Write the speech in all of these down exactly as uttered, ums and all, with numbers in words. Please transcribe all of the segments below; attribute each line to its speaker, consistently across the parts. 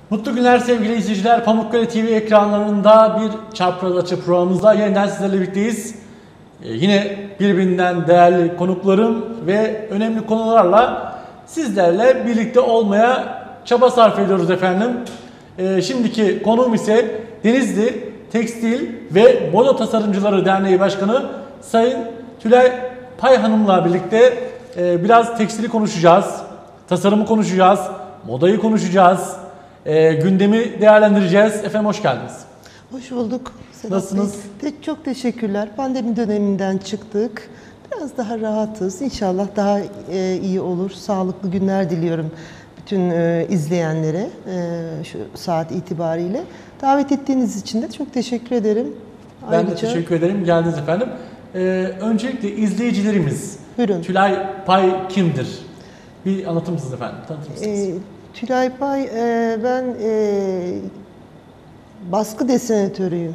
Speaker 1: Mutlu günler sevgili izleyiciler. Pamukkale T V ekranlarında bir çapraz açı programımızda yeniden sizlerle birlikteyiz. Ee, yine birbirinden değerli konuklarım ve önemli konularla sizlerle birlikte olmaya çaba sarf ediyoruz efendim. Ee, şimdiki konuğum ise Denizli Tekstil ve Moda Tasarımcıları Derneği Başkanı Sayın Tülay Pay Hanım'la birlikte e, biraz tekstili konuşacağız, tasarımı konuşacağız, modayı konuşacağız. E, gündemi değerlendireceğiz. Efendim hoş geldiniz.
Speaker 2: Hoş bulduk. Sedat
Speaker 1: Nasılsınız?
Speaker 2: Bey. Çok teşekkürler. Pandemi döneminden çıktık. Biraz daha rahatız. İnşallah daha e, iyi olur. Sağlıklı günler diliyorum bütün e, izleyenlere e, şu saat itibariyle. Davet ettiğiniz için de çok teşekkür ederim.
Speaker 1: Ben
Speaker 2: Ayrıca...
Speaker 1: de teşekkür ederim. Geldiniz efendim. E, öncelikle izleyicilerimiz
Speaker 2: Buyurun.
Speaker 1: Tülay Pay kimdir? Bir anlatır mısınız efendim? Tanıtır mısınız?
Speaker 2: E, Tülay Pay, e, ben e, baskı desenatörüyüm,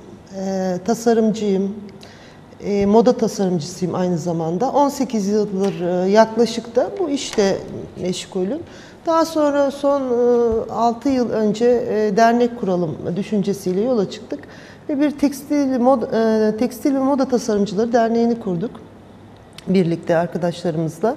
Speaker 2: e, tasarımcıyım, e, moda tasarımcısıyım aynı zamanda. on sekiz yıldır e, yaklaşık da bu işte meşgulüm. Daha sonra son e, altı yıl önce e, dernek kuralım düşüncesiyle yola çıktık ve bir tekstil, mod, e, tekstil ve moda tasarımcıları derneğini kurduk birlikte arkadaşlarımızla.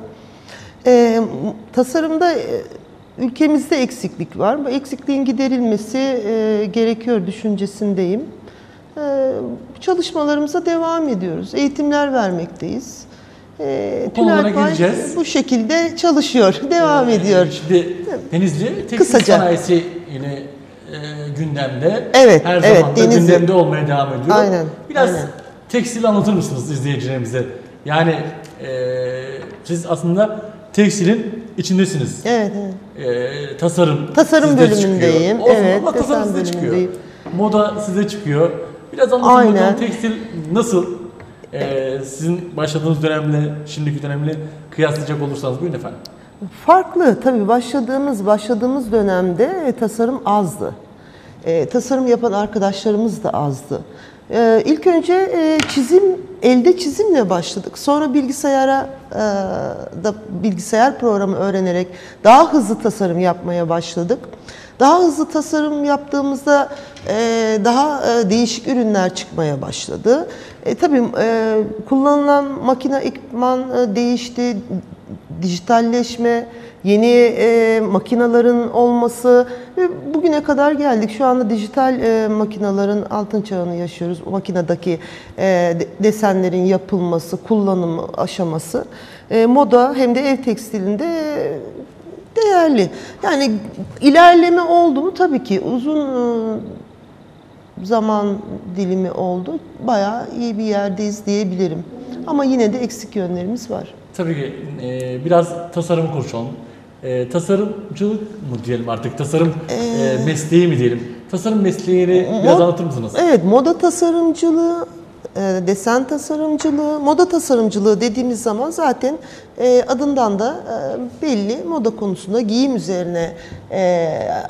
Speaker 2: E, tasarımda e, ülkemizde eksiklik var. Bu eksikliğin giderilmesi e, gerekiyor düşüncesindeyim. E, çalışmalarımıza devam ediyoruz. Eğitimler vermekteyiz. E,
Speaker 1: Bu konulara
Speaker 2: Tülay Pay
Speaker 1: gireceğiz.
Speaker 2: bu şekilde çalışıyor, devam
Speaker 1: E,
Speaker 2: ediyor.
Speaker 1: Şimdi Denizli tekstil
Speaker 2: Kısaca.
Speaker 1: sanayisi yine e, gündemde.
Speaker 2: Evet,
Speaker 1: Her
Speaker 2: evet,
Speaker 1: zaman da
Speaker 2: Denizli.
Speaker 1: gündemde olmaya devam ediyor.
Speaker 2: Aynen,
Speaker 1: Biraz
Speaker 2: aynen.
Speaker 1: tekstil anlatır mısınız izleyicilerimize? Yani e, siz aslında tekstilin içindesiniz.
Speaker 2: Evet, evet.
Speaker 1: E, tasarım
Speaker 2: Tasarım
Speaker 1: sizde
Speaker 2: bölümündeyim.
Speaker 1: çıkıyor. Olsun,
Speaker 2: Evet,
Speaker 1: ama tasarım
Speaker 2: tasarım
Speaker 1: sizde çıkıyor.
Speaker 2: bölümündeyim.
Speaker 1: Moda size çıkıyor. Biraz anlatın
Speaker 2: Aynen.
Speaker 1: bakalım tekstil nasıl? E, sizin başladığınız dönemle şimdiki dönemle kıyaslayacak olursanız buyurun efendim.
Speaker 2: Farklı tabii başladığımız başladığımız dönemde tasarım azdı. E, tasarım yapan arkadaşlarımız da azdı. E, ilk önce e, çizim, elde çizimle başladık. Sonra bilgisayara e, da bilgisayar programı öğrenerek daha hızlı tasarım yapmaya başladık. Daha hızlı tasarım yaptığımızda e, daha e, değişik ürünler çıkmaya başladı. E, tabii e, kullanılan makine ekipman e, değişti, dijitalleşme, yeni e, makinelerin olması ve bugüne kadar geldik. Şu anda dijital e, makinelerin altın çağını yaşıyoruz. O makinedeki e, de, desenlerin yapılması, kullanımı aşaması e, moda hem de ev tekstilinde e, değerli. Yani ilerleme oldu mu? Tabii ki uzun e, zaman dilimi oldu. Bayağı iyi bir yerdeyiz diyebilirim. Ama yine de eksik yönlerimiz var.
Speaker 1: Tabii ki e, biraz tasarım konuşalım. E, tasarımcılık mı diyelim artık? Tasarım e, mesleği mi diyelim? Tasarım mesleğini biraz anlatır mısınız?
Speaker 2: Evet, moda tasarımcılığı, e, desen tasarımcılığı, moda tasarımcılığı dediğimiz zaman zaten e, adından da e, belli moda konusunda giyim üzerine e,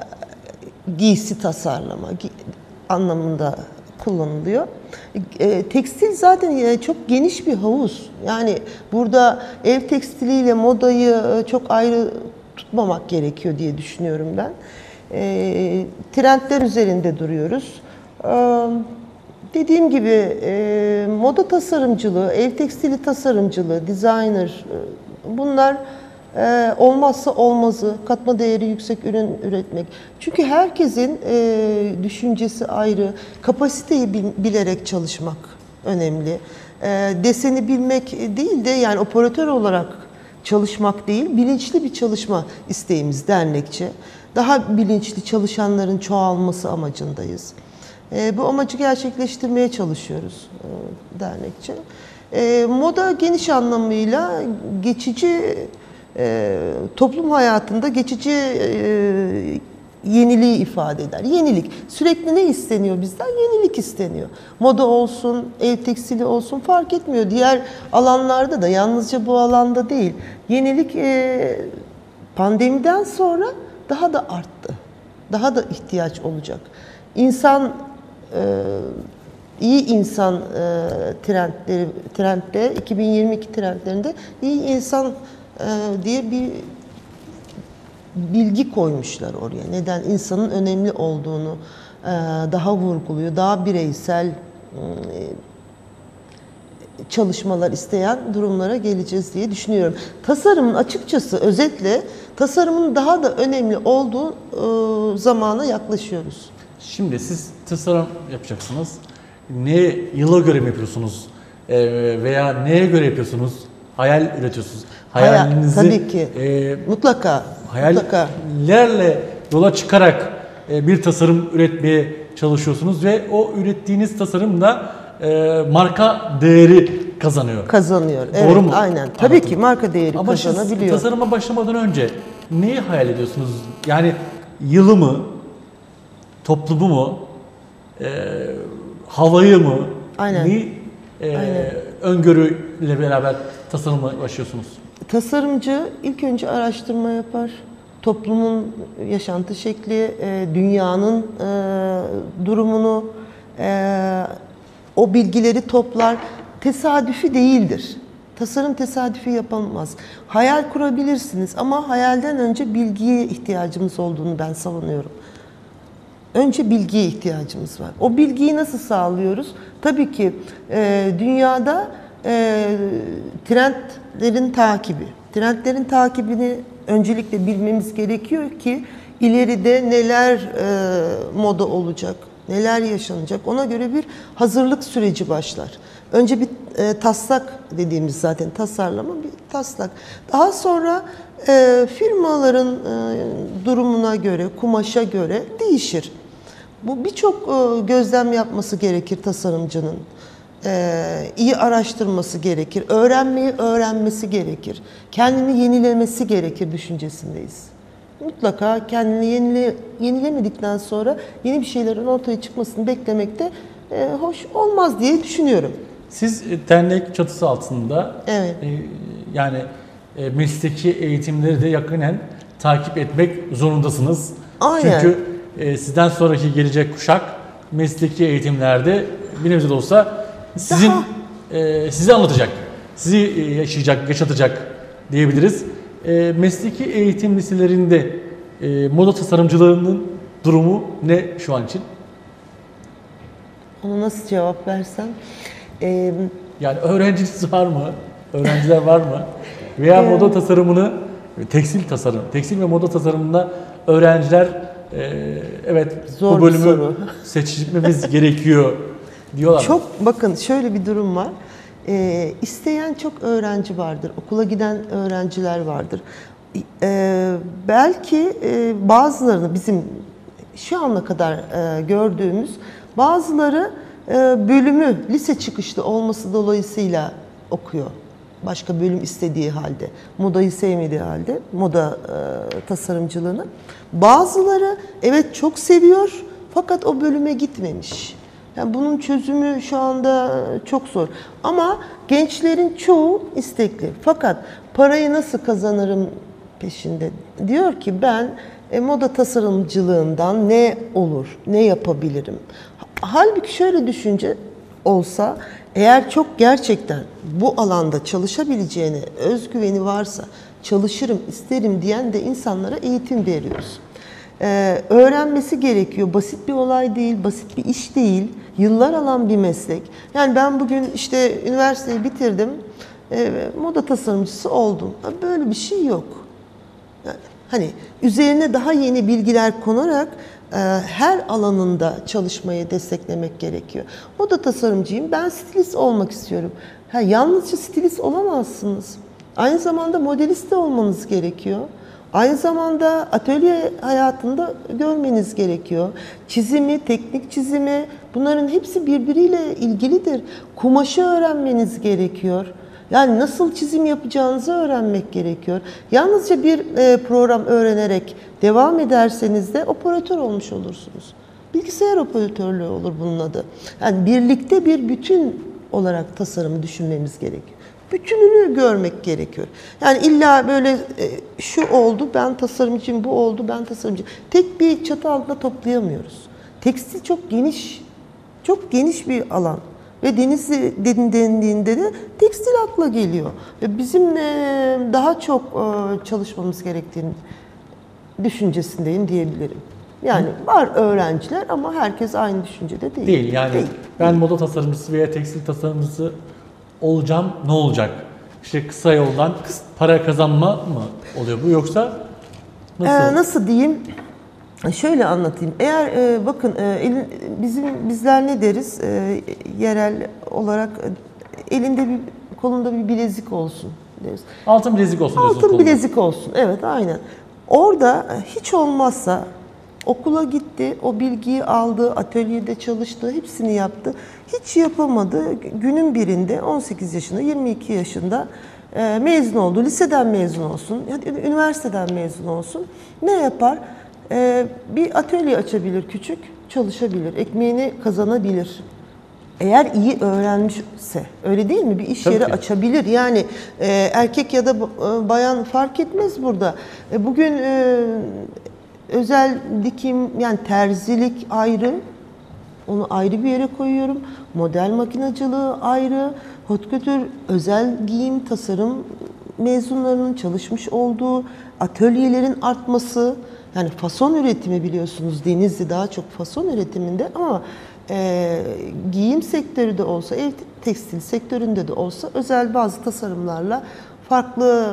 Speaker 2: giysi tasarlama gi anlamında kullanılıyor. E, tekstil zaten e, çok geniş bir havuz. Yani burada ev tekstiliyle modayı e, çok ayrı tutmamak gerekiyor diye düşünüyorum ben. E, trendler üzerinde duruyoruz. E, dediğim gibi e, moda tasarımcılığı, ev tekstili tasarımcılığı, designer e, bunlar e, olmazsa olmazı, katma değeri yüksek ürün üretmek. Çünkü herkesin e, düşüncesi ayrı, kapasiteyi bil, bilerek çalışmak önemli. E, deseni bilmek değil de yani operatör olarak çalışmak değil, bilinçli bir çalışma isteğimiz dernekçe. Daha bilinçli çalışanların çoğalması amacındayız. E, bu amacı gerçekleştirmeye çalışıyoruz e, dernekçe. E, moda geniş anlamıyla geçici, e, toplum hayatında geçici e, yeniliği ifade eder. Yenilik. Sürekli ne isteniyor bizden? Yenilik isteniyor. Moda olsun, ev tekstili olsun fark etmiyor. Diğer alanlarda da, yalnızca bu alanda değil. Yenilik e, pandemiden sonra daha da arttı. Daha da ihtiyaç olacak. İnsan, e, iyi insan e, trendleri, trendde, iki bin yirmi iki trendlerinde iyi insan e, diye bir bilgi koymuşlar oraya. Neden? İnsanın önemli olduğunu e, daha vurguluyor. Daha bireysel e, çalışmalar isteyen durumlara geleceğiz diye düşünüyorum. Tasarımın açıkçası özetle tasarımın daha da önemli olduğu e, zamana yaklaşıyoruz.
Speaker 1: Şimdi siz tasarım yapacaksınız. Ne yıla göre mi yapıyorsunuz? Ee, veya neye göre yapıyorsunuz? Hayal üretiyorsunuz. Hayalinizi
Speaker 2: Hayal, tabii ki.
Speaker 1: E,
Speaker 2: mutlaka. mutlaka.
Speaker 1: hayallerle yola çıkarak e, bir tasarım üretmeye çalışıyorsunuz ve o ürettiğiniz tasarım da e, marka değeri kazanıyor.
Speaker 2: Kazanıyor.
Speaker 1: Doğru
Speaker 2: Evet,
Speaker 1: mu?
Speaker 2: aynen. Tabii
Speaker 1: Anladım.
Speaker 2: ki marka değeri
Speaker 1: Ama siz
Speaker 2: kazanabiliyor.
Speaker 1: tasarıma başlamadan önce neyi hayal ediyorsunuz? Yani yılı mı? Toplumu mu? E, havayı mı?
Speaker 2: Aynen.
Speaker 1: Neyi e,
Speaker 2: Aynen.
Speaker 1: öngörüyle beraber tasarıma başlıyorsunuz?
Speaker 2: Tasarımcı ilk önce araştırma yapar. Toplumun yaşantı şekli, e, dünyanın e, durumunu, e, o bilgileri toplar. Tesadüfi değildir. Tasarım tesadüfi yapılmaz. Hayal kurabilirsiniz ama hayalden önce bilgiye ihtiyacımız olduğunu ben savunuyorum. Önce bilgiye ihtiyacımız var. O bilgiyi nasıl sağlıyoruz? Tabii ki e, dünyada e, trendlerin takibi. Trendlerin takibini öncelikle bilmemiz gerekiyor ki ileride neler e, moda olacak, neler yaşanacak ona göre bir hazırlık süreci başlar. Önce bir e, taslak dediğimiz zaten tasarlama bir taslak. Daha sonra e, firmaların e, durumuna göre, kumaşa göre değişir. Bu birçok e, gözlem yapması gerekir tasarımcının. E, iyi araştırması gerekir. Öğrenmeyi öğrenmesi gerekir. Kendini yenilemesi gerekir düşüncesindeyiz. Mutlaka kendini yenile, yenilemedikten sonra yeni bir şeylerin ortaya çıkmasını beklemek de e, hoş olmaz diye düşünüyorum.
Speaker 1: Siz e, dernek çatısı altında
Speaker 2: Evet.
Speaker 1: e, yani e, mesleki eğitimleri de yakinen takip etmek zorundasınız.
Speaker 2: Aynen.
Speaker 1: Çünkü e, sizden sonraki gelecek kuşak mesleki eğitimlerde bir nebze de olsa sizin e, sizi anlatacak, sizi e, yaşayacak, yaşatacak diyebiliriz. E, mesleki eğitim liselerinde e, moda tasarımcılığının durumu ne şu an için?
Speaker 2: Ona nasıl cevap versem? Ee,
Speaker 1: Yani öğrenciniz var mı? Öğrenciler var mı? Veya moda tasarımını, tekstil tasarım, tekstil ve moda tasarımında öğrenciler e, evet
Speaker 2: Zor
Speaker 1: bu
Speaker 2: bir
Speaker 1: bölümü
Speaker 2: soru.
Speaker 1: seçmemiz gerekiyor diyorlar.
Speaker 2: Çok bakın şöyle bir durum var. Ee, isteyen çok öğrenci vardır. Okula giden öğrenciler vardır. Ee, belki e, bazılarını bizim şu ana kadar e, gördüğümüz bazıları e, bölümü lise çıkışlı olması dolayısıyla okuyor. Başka bölüm istediği halde, modayı sevmediği halde, moda e, tasarımcılığını. Bazıları evet çok seviyor fakat o bölüme gitmemiş. Yani bunun çözümü şu anda çok zor. Ama gençlerin çoğu istekli. Fakat parayı nasıl kazanırım peşinde. Diyor ki ben e, moda tasarımcılığından ne olur, ne yapabilirim? Halbuki şöyle düşünce olsa, eğer çok gerçekten bu alanda çalışabileceğine özgüveni varsa, çalışırım, isterim diyen de insanlara eğitim veriyoruz. Ee, öğrenmesi gerekiyor. Basit bir olay değil, basit bir iş değil. Yıllar alan bir meslek. Yani ben bugün işte üniversiteyi bitirdim, e, moda tasarımcısı oldum. Böyle bir şey yok. Yani, hani üzerine daha yeni bilgiler konarak e, her alanında çalışmayı desteklemek gerekiyor. Moda tasarımcıyım, ben stilist olmak istiyorum. Ha, yalnızca stilist olamazsınız. Aynı zamanda modelist de olmanız gerekiyor. Aynı zamanda atölye hayatında görmeniz gerekiyor. Çizimi, teknik çizimi, bunların hepsi birbiriyle ilgilidir. Kumaşı öğrenmeniz gerekiyor. Yani nasıl çizim yapacağınızı öğrenmek gerekiyor. Yalnızca bir program öğrenerek devam ederseniz de operatör olmuş olursunuz. Bilgisayar operatörlüğü olur bunun adı. Yani birlikte bir bütün olarak tasarımı düşünmemiz gerekiyor. Bütününü görmek gerekiyor. Yani illa böyle e, şu oldu, ben tasarımcıyım, bu oldu, ben tasarımcıyım. Tek bir çatı altında toplayamıyoruz. Tekstil çok geniş, çok geniş bir alan. Ve Denizli denildiğinde de tekstil akla geliyor. Ve bizim e, daha çok e, çalışmamız gerektiğini düşüncesindeyim diyebilirim. Yani var öğrenciler ama herkes aynı düşüncede değil.
Speaker 1: Değil yani
Speaker 2: Değil.
Speaker 1: ben moda tasarımcısı veya tekstil tasarımcısı olacağım, ne olacak? İşte kısa yoldan para kazanma mı oluyor bu, yoksa nasıl?
Speaker 2: Ee, nasıl diyeyim? Şöyle anlatayım. Eğer e, bakın e, elin, bizim bizler ne deriz? E, yerel olarak e, elinde bir kolunda bir bilezik olsun deriz.
Speaker 1: Altın bilezik olsun diyorsunuz
Speaker 2: Altın
Speaker 1: kolunda.
Speaker 2: bilezik olsun. Evet, aynen. Orada hiç olmazsa okula gitti, o bilgiyi aldı, atölyede çalıştı, hepsini yaptı. Hiç yapamadı. Günün birinde on sekiz yaşında, yirmi iki yaşında e, mezun oldu. Liseden mezun olsun, ya da üniversiteden mezun olsun. Ne yapar? E, bir atölye açabilir küçük, çalışabilir, ekmeğini kazanabilir. Eğer iyi öğrenmişse, öyle değil mi? Bir iş
Speaker 1: Tabii
Speaker 2: yeri
Speaker 1: ki.
Speaker 2: açabilir. Yani e, erkek ya da e, bayan fark etmez burada. E, bugün e, özel dikim, yani terzilik ayrı, onu ayrı bir yere koyuyorum. Model makinacılığı ayrı, haute couture, özel giyim, tasarım mezunlarının çalışmış olduğu atölyelerin artması. Yani fason üretimi, biliyorsunuz Denizli daha çok fason üretiminde, ama e, giyim sektörü de olsa, ev tekstil sektöründe de olsa özel bazı tasarımlarla, farklı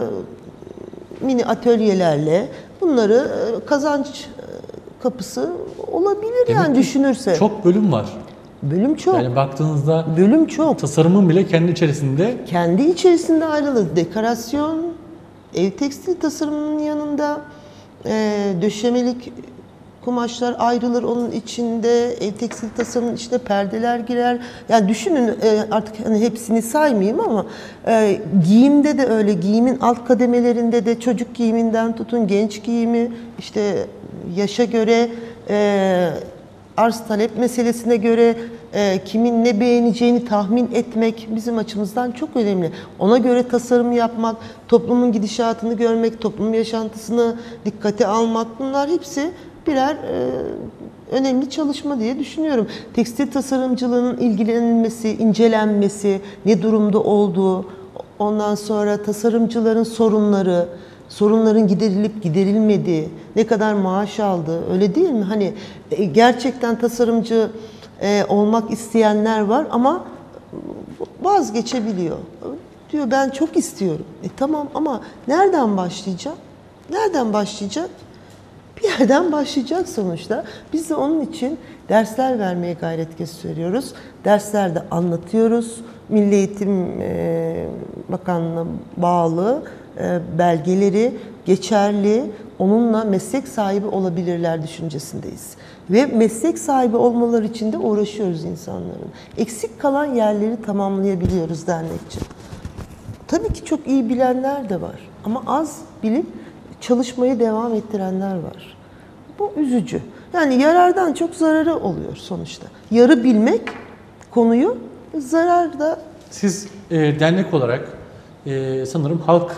Speaker 2: mini atölyelerle bunları e, kazanç kapısı olabilir.
Speaker 1: Demek
Speaker 2: yani
Speaker 1: ki
Speaker 2: düşünürse.
Speaker 1: Çok bölüm var.
Speaker 2: Bölüm çok.
Speaker 1: Yani baktığınızda
Speaker 2: Bölüm çok.
Speaker 1: tasarımın bile kendi içerisinde.
Speaker 2: Kendi içerisinde ayrılır. Dekorasyon, ev tekstil tasarımının yanında e, döşemelik kumaşlar ayrılır onun içinde. Ev tekstil tasarımının içine perdeler girer. Yani düşünün, e, artık hani hepsini saymayayım ama e, giyimde de öyle. Giyimin alt kademelerinde de, çocuk giyiminden tutun genç giyimi, işte yaşa göre, e, arz talep meselesine göre e, kimin ne beğeneceğini tahmin etmek bizim açımızdan çok önemli. Ona göre tasarım yapmak, toplumun gidişatını görmek, toplumun yaşantısını dikkate almak, bunlar hepsi birer e, önemli çalışma diye düşünüyorum. Tekstil tasarımcılığının ilgilenilmesi, incelenmesi, ne durumda olduğu, ondan sonra tasarımcıların sorunları, sorunların giderilip giderilmediği, ne kadar maaş aldığı, öyle değil mi? Hani e, gerçekten tasarımcı e, olmak isteyenler var ama vazgeçebiliyor. Diyor ben çok istiyorum. E tamam, ama nereden başlayacak? Nereden başlayacak? Bir yerden başlayacak sonuçta. Biz de onun için dersler vermeye gayret gösteriyoruz. Derslerde anlatıyoruz. Milli Eğitim e, Bakanlığı'na bağlı e, belgeleri geçerli, onunla meslek sahibi olabilirler düşüncesindeyiz. Ve meslek sahibi olmaları için de uğraşıyoruz insanların. Eksik kalan yerleri tamamlayabiliyoruz dernekçe. Tabii ki çok iyi bilenler de var ama az bilip çalışmayı devam ettirenler var. Bu üzücü. Yani yarardan çok zararı oluyor sonuçta. Yarı bilmek konuyu, zarar da...
Speaker 1: Siz e, dernek olarak e, sanırım halk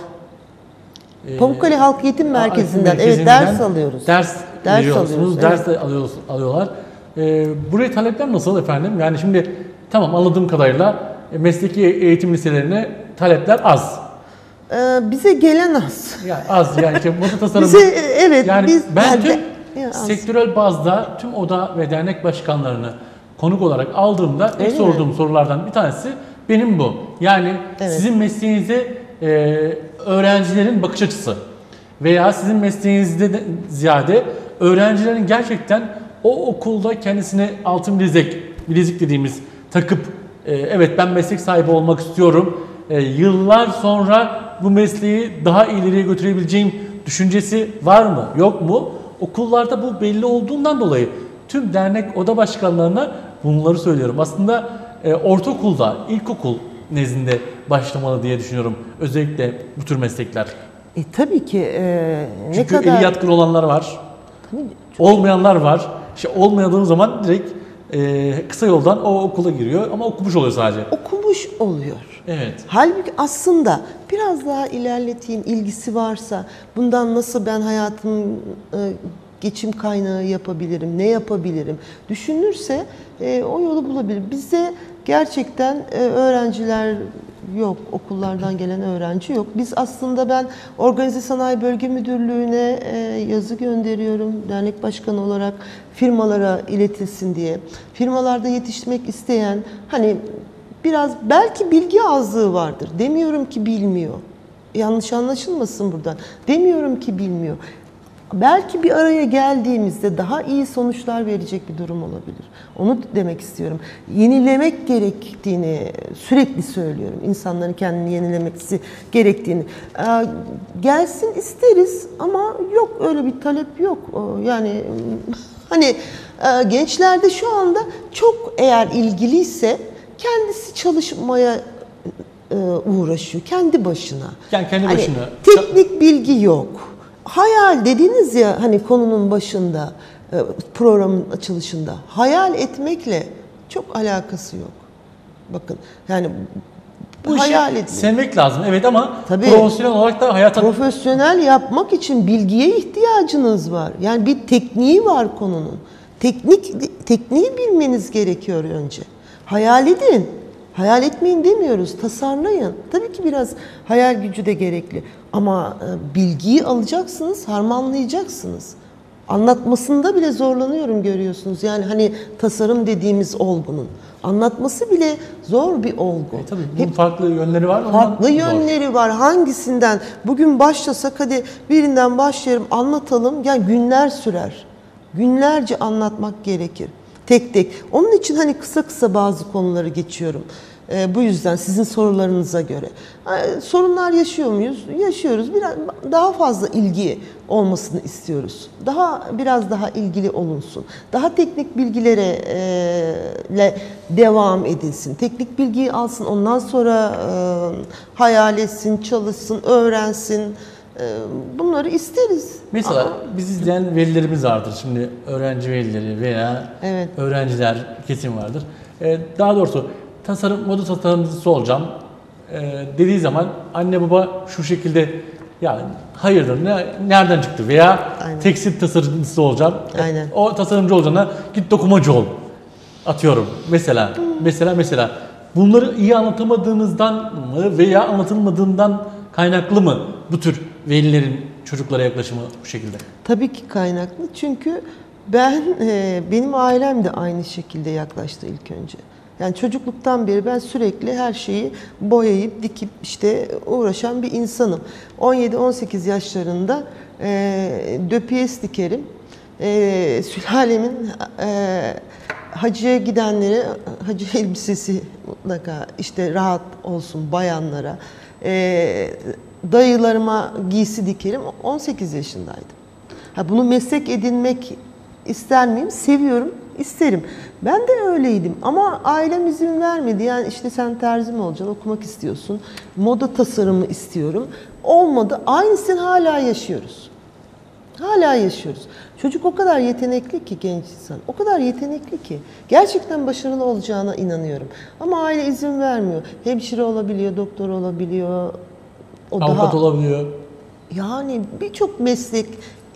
Speaker 1: e,
Speaker 2: Pamukkale Halk Eğitim Merkezi'nden, evet,
Speaker 1: Merkezi'nden
Speaker 2: ders alıyoruz.
Speaker 1: Ders,
Speaker 2: Ders
Speaker 1: veriyorsunuz,
Speaker 2: alıyoruz,
Speaker 1: ders
Speaker 2: evet.
Speaker 1: de alıyoruz, alıyorlar. E, buraya talepler nasıl efendim? Yani şimdi tamam, anladığım kadarıyla e, mesleki eğitim liselerine talepler az.
Speaker 2: Ee, bize gelen az.
Speaker 1: Yani az yani işte moda tasarımı.
Speaker 2: Bize e, evet,
Speaker 1: yani
Speaker 2: biz
Speaker 1: ben
Speaker 2: de-
Speaker 1: tüm
Speaker 2: ya az.
Speaker 1: sektörel bazda tüm oda ve dernek başkanlarını konuk olarak aldığımda ilk
Speaker 2: Öyle mi?
Speaker 1: sorduğum sorulardan bir tanesi benim bu. Yani
Speaker 2: Evet.
Speaker 1: sizin mesleğinize e, öğrencilerin bakış açısı veya sizin mesleğinizde de ziyade öğrencilerin gerçekten o okulda kendisine altın bilezik, bilezik dediğimiz takıp e, evet ben meslek sahibi olmak istiyorum, e, yıllar sonra bu mesleği daha ileriye götürebileceğim düşüncesi var mı, yok mu? Okullarda bu belli olduğundan dolayı tüm dernek oda başkanlarına bunları söylüyorum. Aslında e, ortaokulda, ilkokul nezdinde başlamalı diye düşünüyorum. Özellikle bu tür meslekler.
Speaker 2: E, tabii ki e, ne
Speaker 1: Çünkü
Speaker 2: kadar...
Speaker 1: eli yatkın olanlar var,
Speaker 2: Tabii,
Speaker 1: olmayanlar var. İşte olmadığım zaman direkt e, kısa yoldan o okula giriyor ama okumuş oluyor sadece.
Speaker 2: okumuş oluyor.
Speaker 1: Evet.
Speaker 2: Halbuki aslında biraz daha ilerleteyim, ilgisi varsa, bundan nasıl ben hayatımı e, geçim kaynağı yapabilirim, ne yapabilirim düşünürse e, o yolu bulabilir. Bizde gerçekten e, öğrenciler yok, okullardan gelen öğrenci yok. Biz aslında ben Organize Sanayi Bölge Müdürlüğü'ne e, yazı gönderiyorum dernek başkanı olarak firmalara iletilsin diye. Firmalarda yetişmek isteyen hani biraz belki bilgi azlığı vardır. Demiyorum ki bilmiyor. Yanlış anlaşılmasın buradan. Demiyorum ki bilmiyor. Belki bir araya geldiğimizde daha iyi sonuçlar verecek bir durum olabilir. Onu demek istiyorum. Yenilemek gerektiğini sürekli söylüyorum. İnsanların kendini yenilemesi gerektiğini. Ee, gelsin isteriz ama yok, öyle bir talep yok. Yani hani e, gençlerde şu anda çok eğer ilgiliyse kendisi çalışmaya e, uğraşıyor. Kendi başına.
Speaker 1: Yani kendi
Speaker 2: hani
Speaker 1: başına.
Speaker 2: Teknik bilgi yok. Hayal dediniz ya hani konunun başında, programın açılışında. Hayal etmekle çok alakası yok. Bakın yani
Speaker 1: bu
Speaker 2: hayal
Speaker 1: işi
Speaker 2: etmek.
Speaker 1: sevmek lazım evet ama
Speaker 2: Tabii,
Speaker 1: profesyonel olarak da hayata...
Speaker 2: Profesyonel yapmak için bilgiye ihtiyacınız var. Yani bir tekniği var konunun. Teknik tekniği bilmeniz gerekiyor önce. Hayal edin. Hayal etmeyin demiyoruz, tasarlayın. Tabii ki biraz hayal gücü de gerekli. Ama bilgiyi alacaksınız, harmanlayacaksınız. Anlatmasında bile zorlanıyorum görüyorsunuz. Yani hani tasarım dediğimiz olgunun. Anlatması bile zor bir olgu.
Speaker 1: E, tabii bunun Hep farklı yönleri var.
Speaker 2: Farklı yönleri zor. var. Hangisinden? Bugün başlasak hadi birinden başlayalım, anlatalım. Yani günler sürer. Günlerce anlatmak gerekir. Tek tek. Onun için hani kısa kısa bazı konuları geçiyorum. E, bu yüzden sizin sorularınıza göre. E, sorunlar yaşıyor muyuz? Yaşıyoruz. Biraz daha fazla ilgi olmasını istiyoruz. Daha biraz daha ilgili olunsun. Daha teknik bilgilere e, le devam edilsin. Teknik bilgiyi alsın. Ondan sonra e, hayal etsin, çalışsın, öğrensin. E, bunları isteriz.
Speaker 1: Mesela
Speaker 2: Ama
Speaker 1: biz izleyen velilerimiz vardır. Şimdi öğrenci velileri veya
Speaker 2: evet.
Speaker 1: öğrenciler kesim vardır. E, daha doğrusu tasarım, moda tasarımcısı olacağım e, dediği zaman anne baba şu şekilde ya hayırdır ne, nereden çıktı veya
Speaker 2: Aynen.
Speaker 1: tekstil tasarımcısı olacağım.
Speaker 2: Aynen.
Speaker 1: O tasarımcı olacağına git dokumacı ol. Atıyorum mesela. Hmm. Mesela mesela bunları iyi anlatamadığınızdan mı veya anlatılmadığından kaynaklı mı bu tür velilerin çocuklara yaklaşımı bu şekilde?
Speaker 2: Tabii ki kaynaklı. Çünkü ben e, benim ailem de aynı şekilde yaklaştı ilk önce. Yani çocukluktan beri ben sürekli her şeyi boyayıp dikip işte uğraşan bir insanım. on yedi on sekiz yaşlarında e, döpiyes dikerim. E, sülalemin e, hacıya gidenlere hacı elbisesi mutlaka işte rahat olsun bayanlara. E, dayılarıma giysi dikerim. on sekiz yaşındaydım. Ha, bunu meslek edinmek ister miyim? Seviyorum, isterim. Ben de öyleydim ama ailem izin vermedi. Yani işte sen terzi mi olacaksın, okumak istiyorsun. Moda tasarımı istiyorum. Olmadı. Aynısını hala yaşıyoruz. Hala yaşıyoruz. Çocuk o kadar yetenekli ki genç insan. O kadar yetenekli ki. Gerçekten başarılı olacağına inanıyorum. Ama aile izin vermiyor. Hemşire olabiliyor, doktor olabiliyor. O
Speaker 1: Avukat
Speaker 2: daha,
Speaker 1: olabiliyor.
Speaker 2: Yani birçok meslek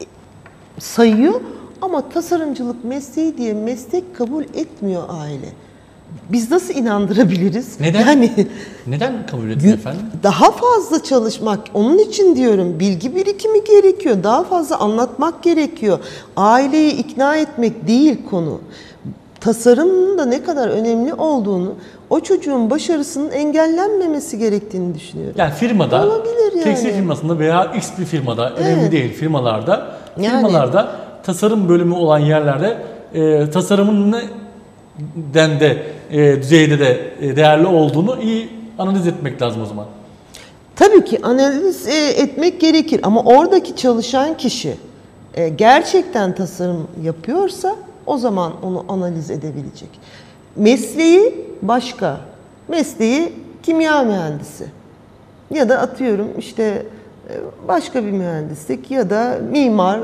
Speaker 2: sayıyor ama tasarımcılık mesleği diye meslek kabul etmiyor aile. Biz nasıl inandırabiliriz?
Speaker 1: Neden?
Speaker 2: Yani
Speaker 1: neden kabul ediyor efendim?
Speaker 2: Daha fazla çalışmak, onun için diyorum bilgi birikimi gerekiyor. Daha fazla anlatmak gerekiyor. Aileyi ikna etmek değil konu. Tasarımın da ne kadar önemli olduğunu, o çocuğun başarısının engellenmemesi gerektiğini düşünüyorum.
Speaker 1: Yani firmada,
Speaker 2: olabilir yani.
Speaker 1: Tekstil firmasında veya X bir firmada, evet. önemli değil firmalarda,
Speaker 2: yani.
Speaker 1: firmalarda tasarım bölümü olan yerlerde e, tasarımın den de e, düzeyde de e, değerli olduğunu iyi analiz etmek lazım o zaman.
Speaker 2: Tabii ki analiz e, etmek gerekir ama oradaki çalışan kişi e, gerçekten tasarım yapıyorsa o zaman onu analiz edebilecek. Mesleği başka. Mesleği kimya mühendisi. Ya da atıyorum işte başka bir mühendislik ya da mimar.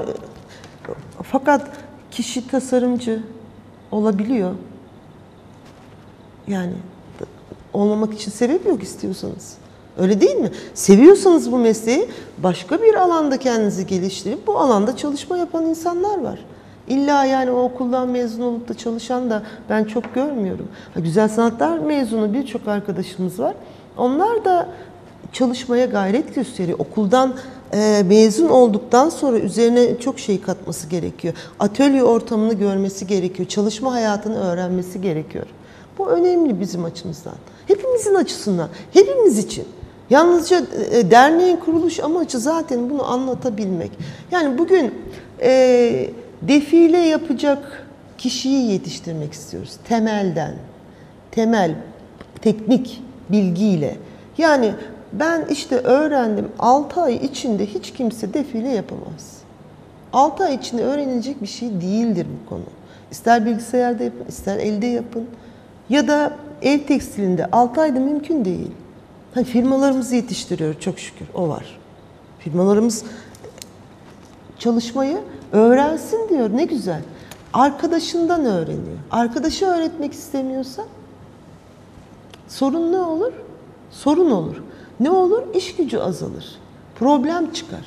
Speaker 2: Fakat kişi tasarımcı olabiliyor. Yani olmamak için sebep yok istiyorsanız. Öyle değil mi? Seviyorsanız bu mesleği başka bir alanda kendinizi geliştirip bu alanda çalışma yapan insanlar var. İlla yani o okuldan mezun olup da çalışan da ben çok görmüyorum. Ha, güzel sanatlar mezunu birçok arkadaşımız var. Onlar da çalışmaya gayret gösteriyor. Okuldan e, mezun olduktan sonra üzerine çok şey katması gerekiyor. Atölye ortamını görmesi gerekiyor. Çalışma hayatını öğrenmesi gerekiyor. Bu önemli bizim açımızdan. Hepimizin açısından, hepimiz için. Yalnızca e, derneğin kuruluş amacı zaten bunu anlatabilmek. Yani bugün e, defile yapacak kişiyi yetiştirmek istiyoruz. Temelden, temel, teknik bilgiyle. Yani ben işte öğrendim, altı ay içinde hiç kimse defile yapamaz. altı ay içinde öğrenilecek bir şey değildir bu konu. İster bilgisayarda yapın, ister elde yapın. Ya da ev tekstilinde altı ayda mümkün değil. Hani firmalarımızı yetiştiriyor çok şükür, o var. Firmalarımız çalışmayı öğrensin diyor, ne güzel. Arkadaşından öğreniyor. Arkadaşı öğretmek istemiyorsa sorun ne olur? Sorun olur. Ne olur? İş gücü azalır. Problem çıkar.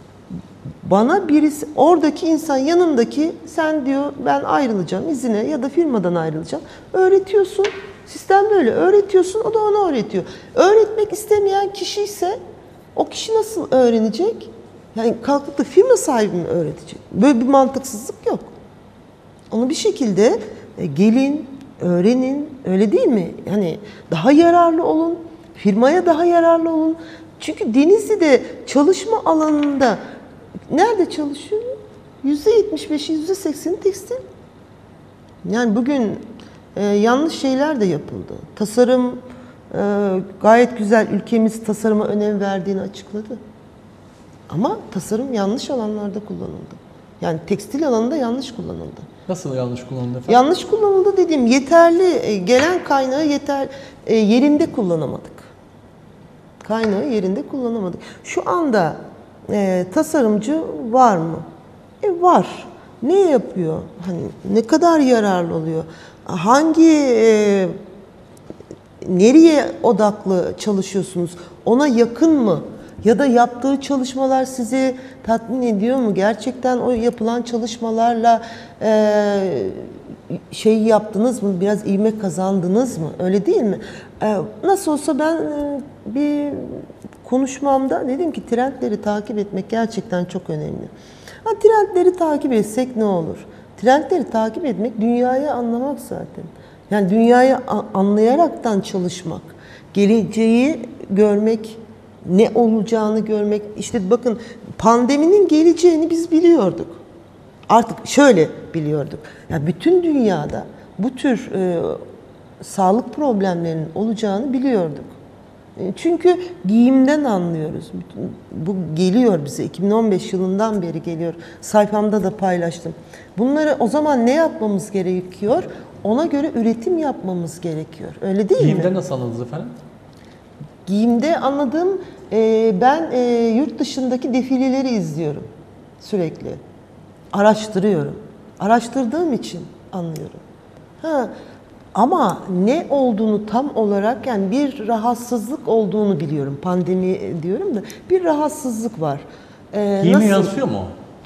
Speaker 2: Bana birisi, oradaki insan yanındaki, sen diyor ben ayrılacağım izine ya da firmadan ayrılacağım. Öğretiyorsun. Sistem böyle. Öğretiyorsun, o da ona öğretiyor. Öğretmek istemeyen kişi ise o kişi nasıl öğrenecek? Yani kalkıp da firma sahibi mi öğretecek? Böyle bir mantıksızlık yok. Onu bir şekilde e, gelin, öğrenin, öyle değil mi? Yani daha yararlı olun, firmaya daha yararlı olun. Çünkü Denizli'de çalışma alanında nerede çalışıyor? yüzde yetmiş beşi, yüzde sekseni tekstil. Yani bugün e, yanlış şeyler de yapıldı. Tasarım e, gayet güzel, ülkemiz tasarıma önem verdiğini açıkladı. Ama tasarım yanlış alanlarda kullanıldı. Yani tekstil alanında yanlış kullanıldı.
Speaker 1: Nasıl yanlış kullanıldı efendim?
Speaker 2: Yanlış kullanıldı dediğim yeterli, gelen kaynağı yeter e, yerinde kullanamadık. Kaynağı yerinde kullanamadık. Şu anda e, tasarımcı var mı? E, var. Ne yapıyor? Hani ne kadar yararlı oluyor? Hangi e, nereye odaklı çalışıyorsunuz? Ona yakın mı? Ya da yaptığı çalışmalar sizi tatmin ediyor mu? Gerçekten o yapılan çalışmalarla e, şey yaptınız mı? Biraz ivme kazandınız mı? Öyle değil mi? E, nasıl olsa ben e, bir konuşmamda dedim ki trendleri takip etmek gerçekten çok önemli. Ha, trendleri takip etsek ne olur? Trendleri takip etmek dünyayı anlamak zaten. Yani dünyayı anlayaraktan çalışmak, geleceği görmek, ne olacağını görmek. İşte bakın pandeminin geleceğini biz biliyorduk. Artık şöyle biliyorduk. Yani bütün dünyada bu tür e, sağlık problemlerinin olacağını biliyorduk. E, çünkü giyimden anlıyoruz. Bütün, bu geliyor bize. iki bin on beş yılından beri geliyor. Sayfamda da paylaştım. Bunları o zaman ne yapmamız gerekiyor? Ona göre üretim yapmamız gerekiyor. Öyle değil
Speaker 1: Giyimden
Speaker 2: mi?
Speaker 1: Giyimden nasıl anladınız efendim?
Speaker 2: Giyimde anladığım, e, ben e, yurt dışındaki defileleri izliyorum sürekli. Araştırıyorum. Araştırdığım için anlıyorum. Ha, ama ne olduğunu tam olarak, yani bir rahatsızlık olduğunu biliyorum. Pandemi diyorum da bir rahatsızlık var.
Speaker 1: Ee, Giyimi yansıyor mu?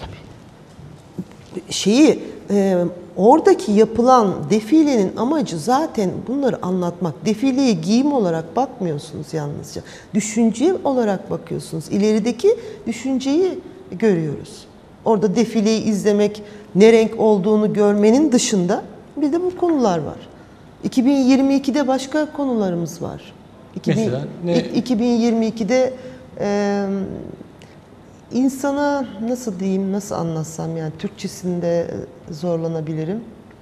Speaker 2: Tabii. Şeyi, e, oradaki yapılan defilenin amacı zaten bunları anlatmak. Defileye giyim olarak bakmıyorsunuz yalnızca. Düşünce olarak bakıyorsunuz. İlerideki düşünceyi görüyoruz. Orada defileyi izlemek, ne renk olduğunu görmenin dışında bir de bu konular var. iki bin yirmi ikide başka konularımız var.
Speaker 1: Mesela ne?
Speaker 2: iki bin yirmi ikide e, insana nasıl diyeyim, nasıl anlatsam, yani Türkçesinde zorlanabilirim.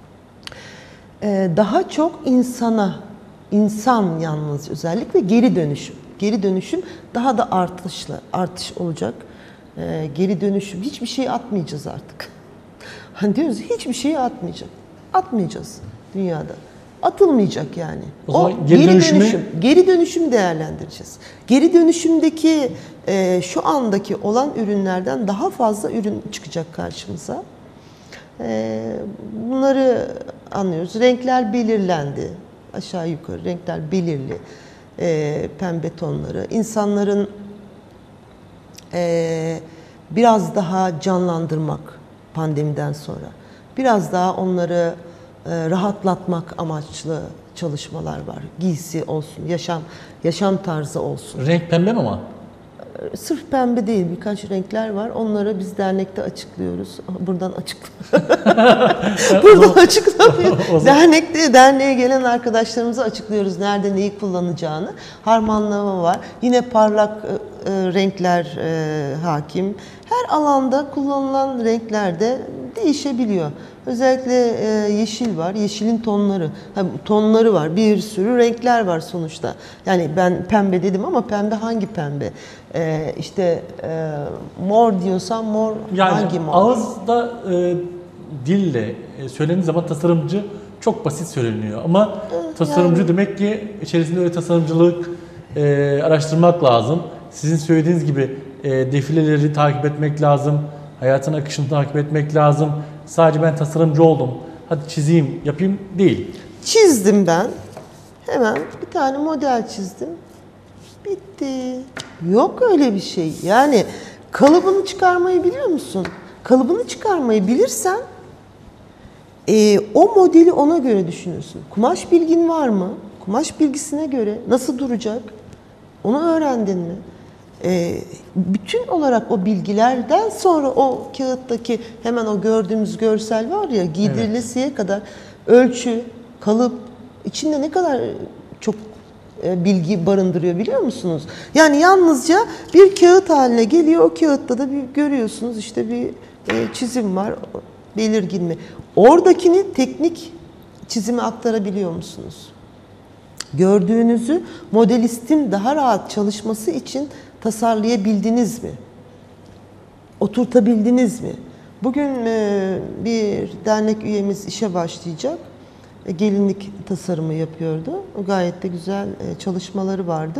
Speaker 2: E, daha çok insana, insan yalnız özellikle geri dönüşüm. Geri dönüşüm daha da artışlı, artış olacak. E, geri dönüşüm, hiçbir şey atmayacağız artık. Hani diyoruz hiçbir şeyi atmayacak. Atmayacağız dünyada. Atılmayacak yani.
Speaker 1: O, o geri, geri dönüşümü...
Speaker 2: dönüşüm, geri dönüşüm değerlendireceğiz. Geri dönüşümdeki e, şu andaki olan ürünlerden daha fazla ürün çıkacak karşımıza. E, bunları anlıyoruz. Renkler belirlendi. Aşağı yukarı renkler belirli. e, pembe tonları. İnsanların e, biraz daha canlandırmak pandemiden sonra. Biraz daha onları e, rahatlatmak amaçlı çalışmalar var. Giysi olsun, yaşam yaşam tarzı olsun.
Speaker 1: Renk pembe mi ama?
Speaker 2: Sırf pembe değil, birkaç renkler var. Onları biz dernekte açıklıyoruz. Buradan açık. Buradan açıklamıyoruz. Dernekte, derneğe gelen arkadaşlarımıza açıklıyoruz nerede neyi kullanacağını. Harmanlama var. Yine parlak e, renkler e, hakim. Her alanda kullanılan renkler de değişebiliyor. Özellikle e, yeşil var. Yeşilin tonları. Ha, tonları var. Bir sürü renkler var sonuçta. Yani ben pembe dedim ama pembe hangi pembe? E, işte e, mor diyorsam mor
Speaker 1: yani
Speaker 2: hangi mor?
Speaker 1: Ağızda e, dille e, söylendiği zaman tasarımcı çok basit söyleniyor. Ama
Speaker 2: Evet,
Speaker 1: tasarımcı
Speaker 2: yani.
Speaker 1: demek ki içerisinde öyle tasarımcılık e, araştırmak lazım. Sizin söylediğiniz gibi e, defileleri takip etmek lazım. Hayatın akışını takip etmek lazım. Sadece ben tasarımcı oldum, hadi çizeyim, yapayım değil.
Speaker 2: Çizdim ben. Hemen bir tane model çizdim. Bitti. Yok öyle bir şey. Yani kalıbını çıkarmayı biliyor musun? Kalıbını çıkarmayı bilirsen e, o modeli ona göre düşünürsün. Kumaş bilgin var mı? Kumaş bilgisine göre nasıl duracak? Onu öğrendin mi? E, bütün olarak o bilgilerden sonra o kağıttaki hemen o gördüğümüz görsel var ya giydirilesiye evet. kadar ölçü, kalıp içinde ne kadar çok bilgi barındırıyor biliyor musunuz? Yani yalnızca bir kağıt haline geliyor. O kağıtta da bir görüyorsunuz işte bir çizim var. Belirgin mi? Oradakini teknik çizime aktarabiliyor musunuz? Gördüğünüzü modelistin daha rahat çalışması için tasarlayabildiniz mi? Oturtabildiniz mi? Bugün bir dernek üyemiz işe başlayacak. Gelinlik tasarımı yapıyordu. Gayet de güzel çalışmaları vardı.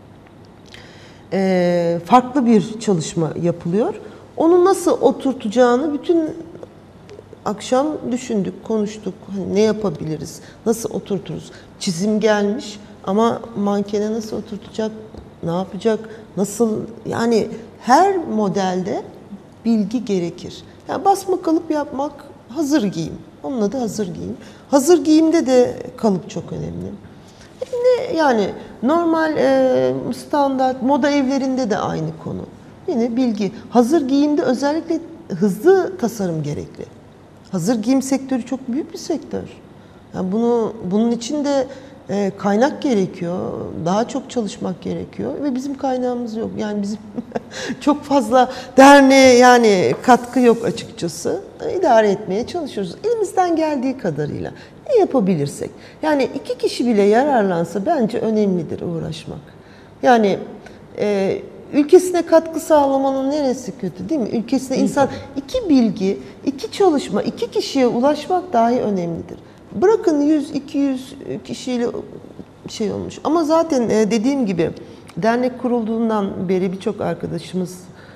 Speaker 2: Farklı bir çalışma yapılıyor. Onu nasıl oturtacağını bütün akşam düşündük, konuştuk. Hani ne yapabiliriz, nasıl oturturuz? Çizim gelmiş ama mankene nasıl oturtacak, ne yapacak, nasıl? Yani her modelde bilgi gerekir. Yani basma kalıp yapmak hazır giyim. Onun adı hazır giyim. Hazır giyimde de kalıp çok önemli. Ne yani normal e, standart moda evlerinde de aynı konu. Yine bilgi. Hazır giyimde özellikle hızlı tasarım gerekli. Hazır giyim sektörü çok büyük bir sektör. Yani bunu bunun için de e, kaynak gerekiyor. Daha çok çalışmak gerekiyor ve bizim kaynağımız yok. Yani bizim çok fazla derneğe yani katkı yok açıkçası. İdare etmeye çalışıyoruz. Elimizden geldiği kadarıyla ne yapabilirsek. Yani iki kişi bile yararlansa bence önemlidir uğraşmak. Yani e, ülkesine katkı sağlamanın neresi kötü değil mi? Ülkesine insan iki bilgi, iki çalışma, iki kişiye ulaşmak dahi önemlidir. Bırakın yüz iki yüz kişiyle şey olmuş. Ama zaten dediğim gibi dernek kurulduğundan beri birçok arkadaşımız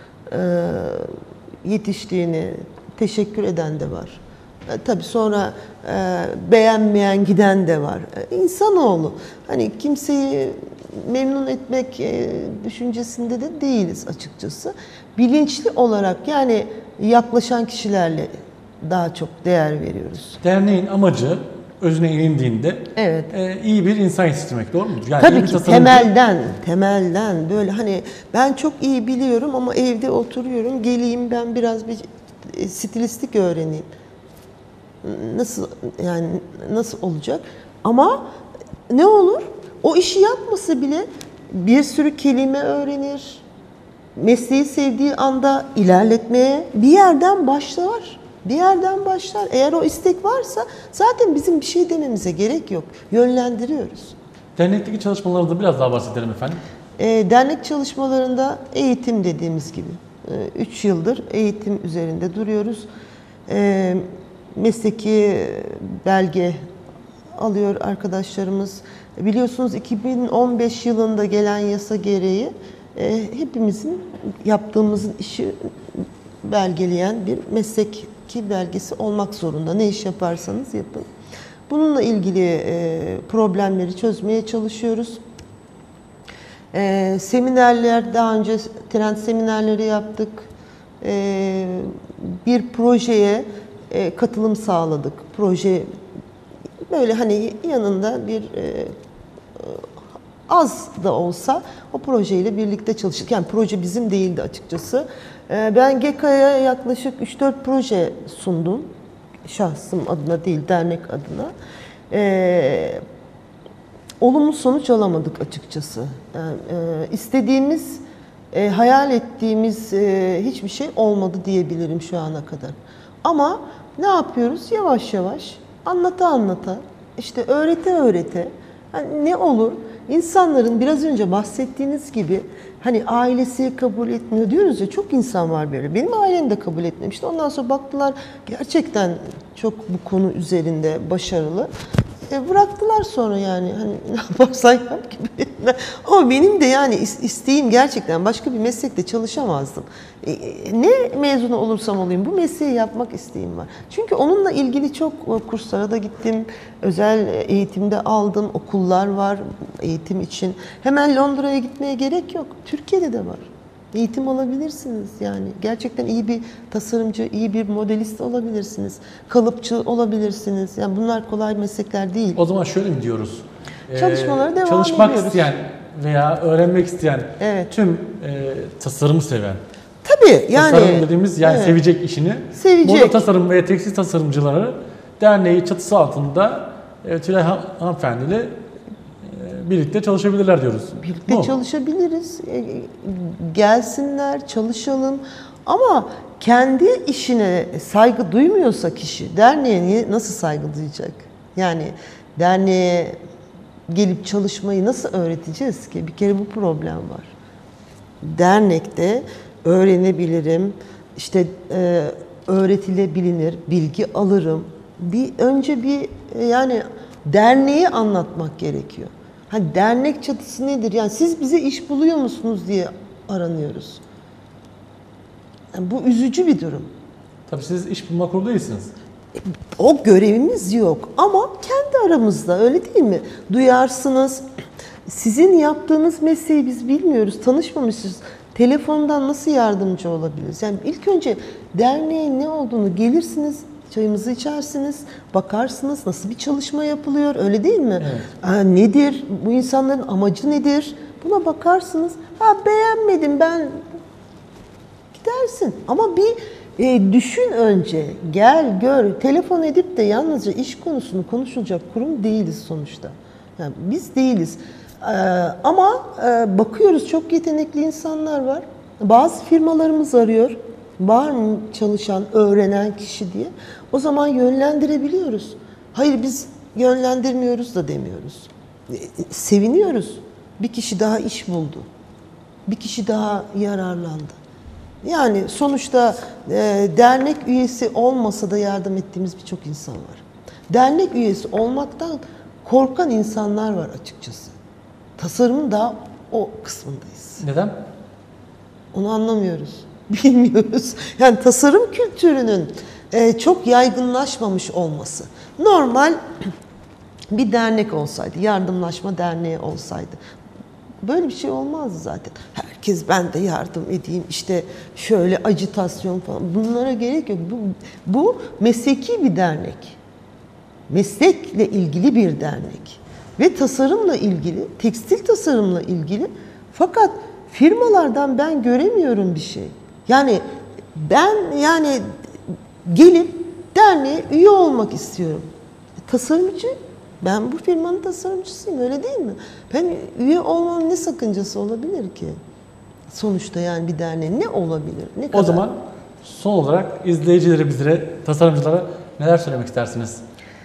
Speaker 2: yetiştiğini teşekkür eden de var. Tabii sonra beğenmeyen giden de var. İnsanoğlu. Hani kimseyi memnun etmek düşüncesinde de değiliz açıkçası. Bilinçli olarak yani yaklaşan kişilerle daha çok değer veriyoruz.
Speaker 1: Derneğin amacı özüne inindiğinde
Speaker 2: evet.
Speaker 1: e, iyi bir insan yetiştirmek, doğru mu? Yani
Speaker 2: tabii ki tasarımcı... temelden, temelden böyle hani ben çok iyi biliyorum ama evde oturuyorum, geleyim ben biraz bir stilistik öğreneyim. Nasıl yani nasıl olacak? Ama ne olur? O işi yapmasa bile bir sürü kelime öğrenir. Mesleği sevdiği anda ilerletmeye bir yerden başlar. Bir yerden başlar. Eğer o istek varsa zaten bizim bir şey dememize gerek yok. Yönlendiriyoruz.
Speaker 1: Dernekteki çalışmalarınızda biraz daha bahsedelim efendim.
Speaker 2: E, dernek çalışmalarında eğitim dediğimiz gibi. Üç yıldır eğitim üzerinde duruyoruz. E, mesleki belge alıyor arkadaşlarımız. Biliyorsunuz iki bin on beş yılında gelen yasa gereği e, hepimizin yaptığımızın işi belgeleyen bir mesleki belgesi olmak zorunda. Ne iş yaparsanız yapın. Bununla ilgili e, problemleri çözmeye çalışıyoruz. E, seminerler, daha önce trend seminerleri yaptık. E, bir projeye e, katılım sağladık. Proje böyle hani yanında bir e, az da olsa o projeyle birlikte çalıştık. Yani proje bizim değildi açıkçası. E, ben GEKA'ya yaklaşık üç dört proje sundum. Şahsım adına değil, dernek adına. E, olumlu sonuç alamadık açıkçası. Yani, e, istediğimiz, e, hayal ettiğimiz e, hiçbir şey olmadı diyebilirim şu ana kadar. Ama ne yapıyoruz? Yavaş yavaş, anlata anlata, işte öğrete öğrete, hani ne olur? İnsanların biraz önce bahsettiğiniz gibi hani ailesi kabul etmiyor diyoruz ya, çok insan var böyle. Benim ailem de kabul etmemişti. Ondan sonra baktılar gerçekten çok bu konu üzerinde başarılı. E, bıraktılar sonra yani hani ne yaparsan yap gibi. Ama benim de yani isteğim gerçekten başka bir meslekte çalışamazdım. E, ne mezunu olursam olayım bu mesleği yapmak isteğim var. Çünkü onunla ilgili çok kurslara da gittim. Özel eğitimde aldım. Okullar var eğitim için. Hemen Londra'ya gitmeye gerek yok. Türkiye'de de var. Eğitim alabilirsiniz yani. Gerçekten iyi bir tasarımcı, iyi bir modelist olabilirsiniz. Kalıpçı olabilirsiniz. Yani bunlar kolay meslekler değil.
Speaker 1: O zaman şöyle mi diyoruz?
Speaker 2: Çalışmalara
Speaker 1: ee,
Speaker 2: devam
Speaker 1: Çalışmak
Speaker 2: ediyoruz.
Speaker 1: isteyen veya öğrenmek isteyen
Speaker 2: Evet.
Speaker 1: tüm e, tasarımı seven.
Speaker 2: Tabii yani.
Speaker 1: Tasarım dediğimiz yani
Speaker 2: evet.
Speaker 1: sevecek işini.
Speaker 2: Sevecek.
Speaker 1: Moda tasarım ve tekstil tasarımcıları derneği çatısı altında e, Tülay hanımefendiyle e, birlikte çalışabilirler diyoruz.
Speaker 2: Birlikte çalışabiliriz. E, gelsinler, çalışalım. Ama kendi işine saygı duymuyorsa kişi, derneğe nasıl saygı duyacak? Yani derneğe gelip çalışmayı nasıl öğreteceğiz ki? Bir kere bu problem var. Dernekte öğrenebilirim, işte e, öğretilebilir, bilgi alırım. Bir önce bir e, yani derneği anlatmak gerekiyor. Hani dernek çatısı nedir? Yani siz bize iş buluyor musunuz diye aranıyoruz. Yani bu üzücü bir durum.
Speaker 1: Tabii siz iş bulma kurulu değilsiniz.
Speaker 2: O görevimiz yok ama kendi aramızda öyle değil mi? Duyarsınız. Sizin yaptığınız mesleği biz bilmiyoruz, tanışmamışız. Telefondan nasıl yardımcı olabiliriz? Yani ilk önce derneğin ne olduğunu gelirsiniz, çayımızı içersiniz, bakarsınız nasıl bir çalışma yapılıyor, öyle değil mi?
Speaker 1: Evet.
Speaker 2: Ha, nedir, bu insanların amacı nedir? Buna bakarsınız. Ha beğenmedim ben, gidersin. Ama bir e, düşün önce, gel gör, telefon edip de yalnızca iş konusunu konuşulacak kurum değiliz sonuçta. Yani biz değiliz. Ee, ama e, bakıyoruz çok yetenekli insanlar var. Bazı firmalarımız arıyor. Var mı çalışan, öğrenen kişi diye. O zaman yönlendirebiliyoruz. Hayır biz yönlendirmiyoruz da demiyoruz. E, seviniyoruz. Bir kişi daha iş buldu. Bir kişi daha yararlandı. Yani sonuçta e, dernek üyesi olmasa da yardım ettiğimiz birçok insan var. Dernek üyesi olmaktan korkan insanlar var açıkçası. Tasarımın daha o kısmındayız.
Speaker 1: Neden?
Speaker 2: Onu anlamıyoruz. Bilmiyoruz. Yani tasarım kültürünün e, çok yaygınlaşmamış olması. Normal bir dernek olsaydı, yardımlaşma derneği olsaydı böyle bir şey olmazdı zaten. Herkes ben de yardım edeyim, işte şöyle ajitasyon falan. Bunlara gerek yok. Bu, bu mesleki bir dernek. Meslekle ilgili bir dernek. Ve tasarımla ilgili, tekstil tasarımla ilgili. Fakat firmalardan ben göremiyorum bir şey. Yani ben yani gelip derneğe üye olmak istiyorum. Tasarımcı, ben bu firmanın tasarımcısıyım, öyle değil mi? Ben üye olmamın ne sakıncası olabilir ki? Sonuçta yani bir derneğe ne olabilir? Ne kadar?
Speaker 1: O zaman son olarak izleyicilerimize, tasarımcılara neler söylemek istersiniz?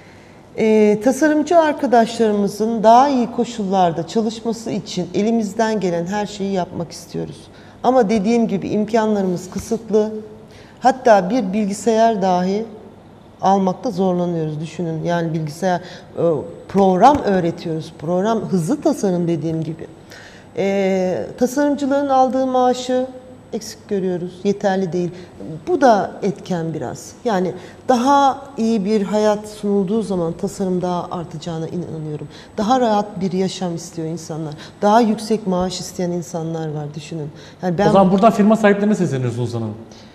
Speaker 2: Ee, tasarımcı arkadaşlarımızın daha iyi koşullarda çalışması için elimizden gelen her şeyi yapmak istiyoruz. Ama dediğim gibi imkanlarımız kısıtlı. Hatta bir bilgisayar dahi almakta zorlanıyoruz, düşünün. Yani bilgisayar program öğretiyoruz. Program hızlı tasarım dediğim gibi. Ee, tasarımcıların aldığı maaşı eksik görüyoruz, yeterli değil. Bu da etken biraz. Yani daha iyi bir hayat sunulduğu zaman tasarım daha artacağına inanıyorum. Daha rahat bir yaşam istiyor insanlar. Daha yüksek maaş isteyen insanlar var, düşünün. Yani ben
Speaker 1: O zaman buradan firma sahiplerine sesleniyorsunuz sanırım.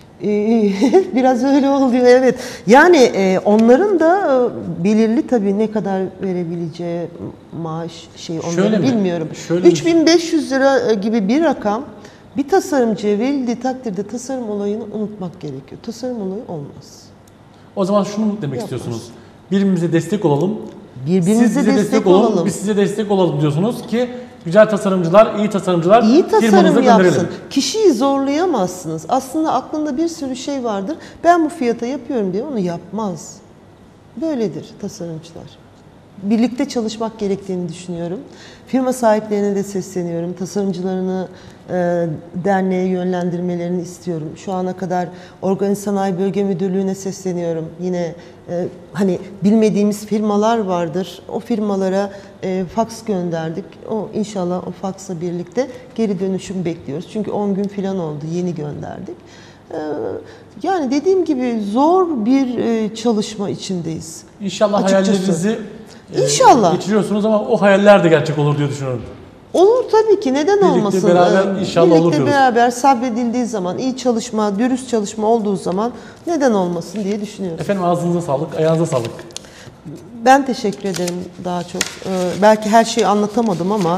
Speaker 2: Biraz öyle oluyor, evet. Yani e, onların da e, belirli tabii ne kadar verebileceği maaş şey onları
Speaker 1: Şöyle mi?
Speaker 2: bilmiyorum.
Speaker 1: Şöyle
Speaker 2: üç bin beş yüz lira gibi bir rakam bir tasarımcıya verildiği takdirde tasarım olayını unutmak gerekiyor. Tasarım olayı olmaz.
Speaker 1: O zaman şunu demek
Speaker 2: Yapmaz.
Speaker 1: istiyorsunuz. Birbirimize destek olalım.
Speaker 2: Birbirimize
Speaker 1: Siz bize
Speaker 2: destek
Speaker 1: olalım,
Speaker 2: olalım.
Speaker 1: biz size destek olalım diyorsunuz ki güzel tasarımcılar, iyi tasarımcılar
Speaker 2: İyi
Speaker 1: firmanıza
Speaker 2: tasarım
Speaker 1: gönderelim.
Speaker 2: yapsın. Kişiyi zorlayamazsınız. Aslında aklında bir sürü şey vardır. Ben bu fiyata yapıyorum diye onu yapmaz. Böyledir tasarımcılar. Birlikte çalışmak gerektiğini düşünüyorum. Firma sahiplerine de sesleniyorum. Tasarımcılarını e, derneğe yönlendirmelerini istiyorum. Şu ana kadar Organize Sanayi Bölge Müdürlüğü'ne sesleniyorum. Yine e, hani bilmediğimiz firmalar vardır. O firmalara e, faks gönderdik. O inşallah o faksla birlikte geri dönüşüm bekliyoruz. Çünkü on gün falan oldu. Yeni gönderdik. E, yani dediğim gibi zor bir e, çalışma içindeyiz.
Speaker 1: İnşallah
Speaker 2: Açıkçası.
Speaker 1: hayallerinizi e,
Speaker 2: İnşallah.
Speaker 1: geçiriyorsunuz ama o hayaller de gerçek olur diye düşünüyorum.
Speaker 2: Olur tabii ki, neden
Speaker 1: Birlikte
Speaker 2: olmasın?
Speaker 1: beraber
Speaker 2: Ee,
Speaker 1: inşallah olur
Speaker 2: Birlikte
Speaker 1: diyoruz.
Speaker 2: beraber sabredildiği zaman, iyi çalışma, dürüst çalışma olduğu zaman neden olmasın diye düşünüyorum.
Speaker 1: Efendim ağzınıza sağlık, ayağınıza sağlık.
Speaker 2: Ben teşekkür ederim daha çok. Ee, belki her şeyi anlatamadım ama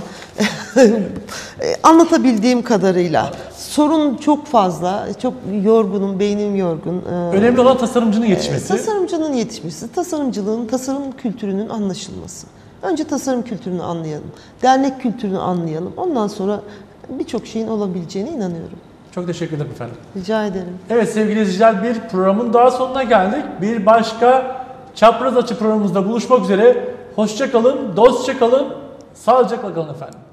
Speaker 2: anlatabildiğim kadarıyla. Sorun çok fazla, çok yorgunum, beynim yorgun. Ee,
Speaker 1: Önemli olan tasarımcının yetişmesi.
Speaker 2: Tasarımcının yetişmesi, tasarımcılığın, tasarım kültürünün anlaşılması. Önce tasarım kültürünü anlayalım, dernek kültürünü anlayalım. Ondan sonra birçok şeyin olabileceğine inanıyorum.
Speaker 1: Çok teşekkür ederim efendim.
Speaker 2: Rica ederim.
Speaker 1: Evet sevgili izleyiciler, bir programın daha sonuna geldik. Bir başka Çapraz Açı programımızda buluşmak üzere. Hoşça kalın, dostça kalın, sağlıcakla kalın efendim.